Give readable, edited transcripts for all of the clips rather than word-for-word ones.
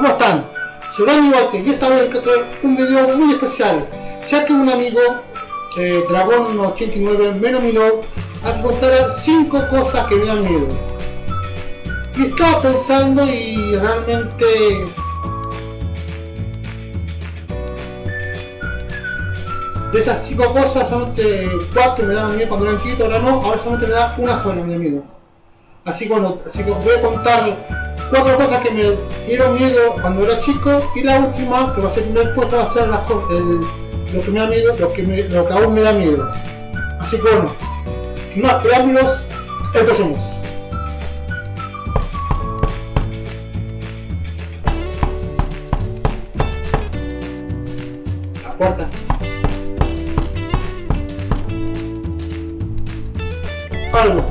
¿Cómo están? Soy Dani Bote y esta vez quiero traer un video muy especial, ya que un amigo, Dragón89, me nominó a que contara 5 cosas que me dan miedo. Y estaba pensando y realmente de esas 5 cosas, solamente 4 me daban miedo cuando era chiquito, ahora no, ahora solamente me da una sola me da miedo. Así que bueno, voy a contar 4 cosas que me dieron miedo cuando era chico, y la última, que va a ser el primer puesto, va a ser lo que me da miedo, lo que aún me da miedo. Así que bueno, sin más preámbulos, empecemos. La puerta. Algo.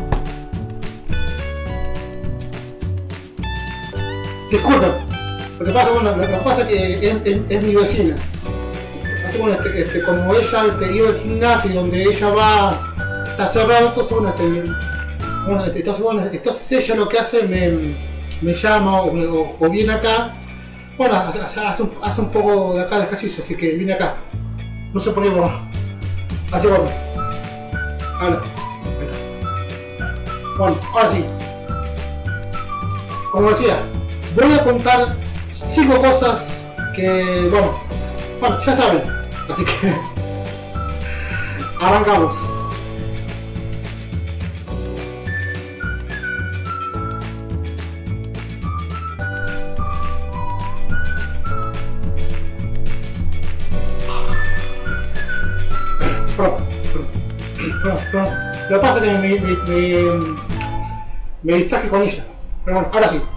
Disculpen, lo que pasa, bueno, lo que pasa es que es mi vecina. Así bueno, como ella iba al gimnasio donde ella va, está cerrado, entonces bueno, entonces ella lo que hace me llama o viene acá. Bueno, hace un poco de acá de ejercicio, así que viene acá. No sé por qué, bueno. Así bueno. Habla. Bueno, ahora sí. Como decía, voy a contar 5 cosas que, bueno, ya saben, así que arrancamos. Lo que pasa es que me distraje con ella, pero bueno, ahora sí.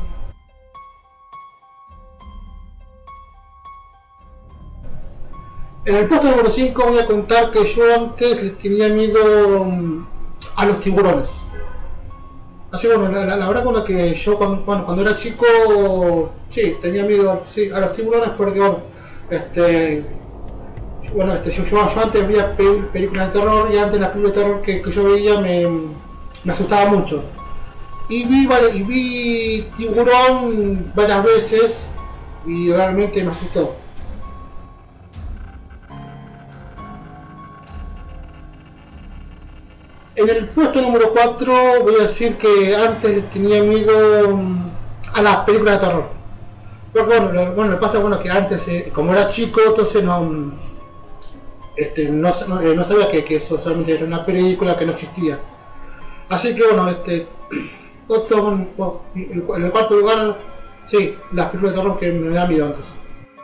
En el puesto número 5 voy a contar que yo antes le tenía miedo a los tiburones. Así bueno, la verdad con la que yo cuando era chico, sí, tenía miedo a los tiburones porque yo antes veía películas de terror, y antes las películas de terror que yo veía me asustaba mucho. Y vi tiburón varias veces y realmente me asustó. En el puesto número 4 voy a decir que antes le tenía miedo a las películas de terror. Porque bueno, me pasa que antes, como era chico, entonces no sabía que eso solamente era una película que no existía. Así que bueno, en el cuarto lugar, sí, las películas de terror que me dan miedo antes.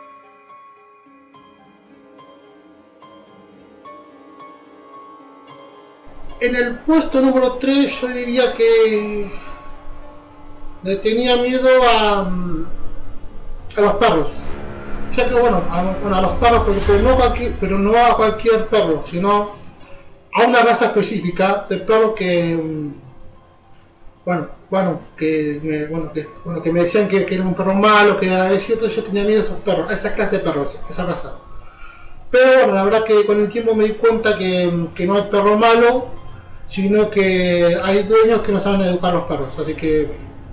En el puesto número 3 yo diría que le tenía miedo a los perros. Ya que bueno, a los perros, pero no a cualquier perro, sino a una raza específica de perro que que me decían que era un perro malo, que era cierto, yo tenía miedo a esos perros, a esa clase de perros, a esa raza. Pero bueno, la verdad que con el tiempo me di cuenta que no hay perro malo, sino que hay dueños que no saben educar a los perros, así que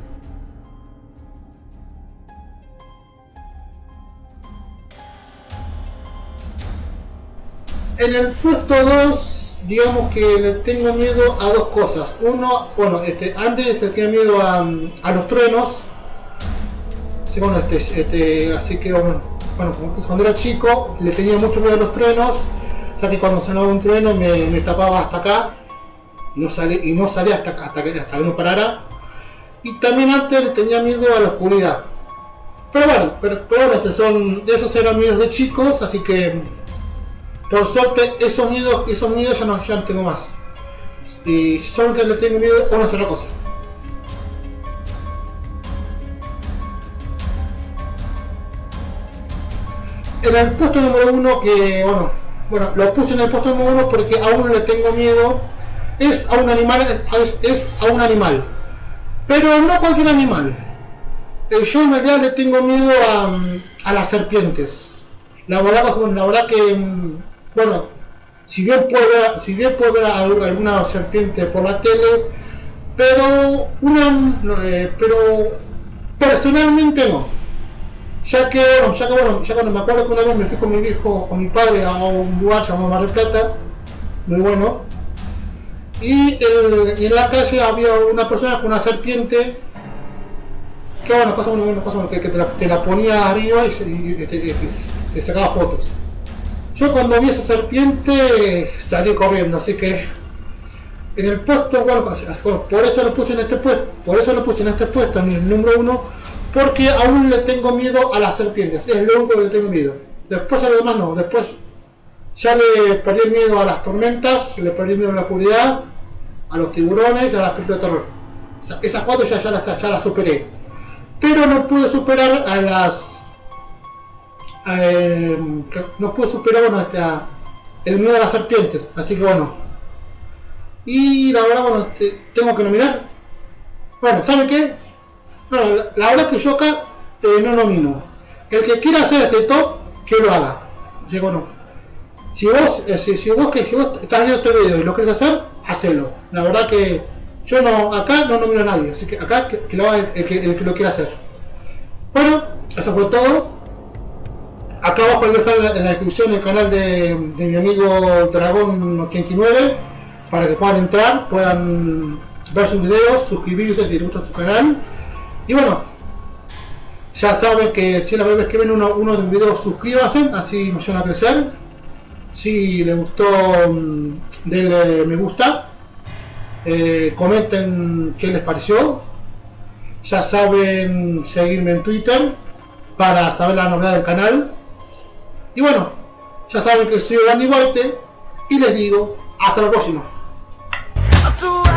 en el puesto 2, digamos que le tengo miedo a 2 cosas. Uno, bueno, antes le tenía miedo a los truenos. Sí, bueno, así que bueno, cuando era chico le tenía mucho miedo a los truenos, ya que cuando sonaba un trueno me tapaba hasta acá. No salía hasta que no parara. Y también antes le tenía miedo a la oscuridad. Pero bueno, esos eran miedos de chicos, así que por suerte esos miedos ya no tengo más. Y solamente le tengo miedo a una sola cosa. En el puesto número 1, que bueno, lo puse en el puesto número 1 porque a uno le tengo miedo, es a un animal, pero no cualquier animal. Yo en realidad le tengo miedo a las serpientes. La verdad que bueno, si bien puedo ver alguna serpiente por la tele, pero personalmente no. ya cuando me acuerdo que una vez me fui con mi viejo, con mi padre a un lugar llamado Mar del Plata, muy bueno, y en la calle había una persona con una serpiente, que bueno, cosa que te la ponía arriba y te sacaba fotos. Yo cuando vi esa serpiente salí corriendo, así que en el puesto, bueno, por eso lo puse en este puesto, en el número 1, porque aún le tengo miedo a las serpientes, es lo único que le tengo miedo. Después a lo demás no, después ya le perdí el miedo a las tormentas, le perdí el miedo a la oscuridad, a los tiburones, a las películas de terror. Esas 4 ya las superé. Pero no pude superar a las... no pude superar, bueno, el miedo a las serpientes, así que bueno. Y la verdad, bueno, tengo que nominar. Bueno, ¿sabe qué? Bueno, la verdad que yo acá no nomino. El que quiera hacer este top, que lo haga. Así que bueno, si vos estás viendo este video y lo querés hacer, hacelo. La verdad que yo no, acá no nomino a nadie, así que acá que lo haga el que lo quiera hacer. Bueno, eso fue todo. Acá abajo voy a dejar en la descripción el canal de mi amigo Dragón89 para que puedan entrar, puedan ver sus videos, suscribirse si les gusta su canal. Y bueno, ya saben que si la vez que ven uno de mis videos, suscríbanse, así me ayudan a crecer. Si les gustó, denle me gusta, comenten qué les pareció. Ya saben seguirme en Twitter para saber la novedad del canal. Y bueno, ya saben que soy Randy White y les digo hasta la próxima.